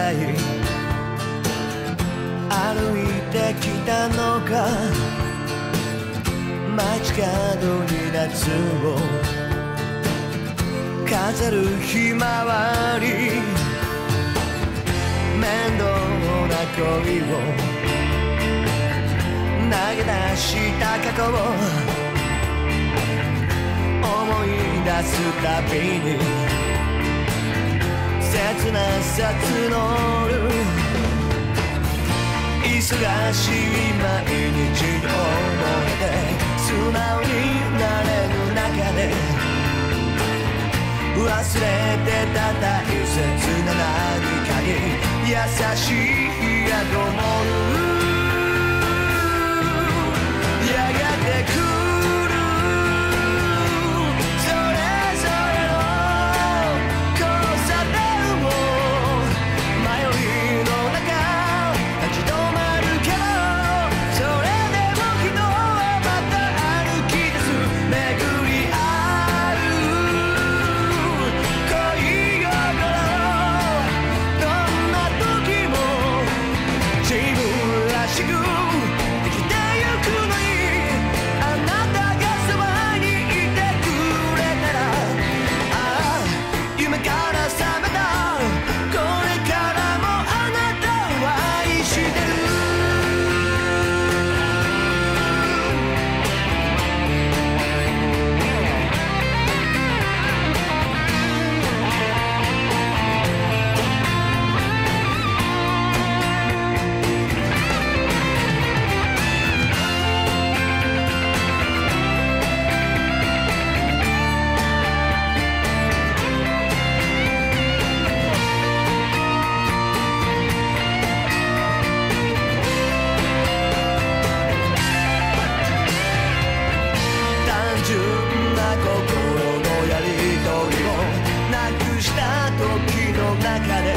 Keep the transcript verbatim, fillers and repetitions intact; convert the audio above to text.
い歩いてきたのか、街角に夏を飾るひまわり、面倒な恋を投げ出した過去を思い出すたびに切なさ募る。忙しい毎日に思えて素直になれる中で忘れてた大切な何かに優しい宿もる。やがて来るそれぞれの交差点を迷いの中立ち止まるけど、それでも人はまた歩き出す。巡り合う恋心、どんな時も自分らしく生きてゆくのに、あなたがそばにいてくれたら、ああ夢から覚めた、これからもあなたは愛してる。単純な心のやりとりをなくした時の中で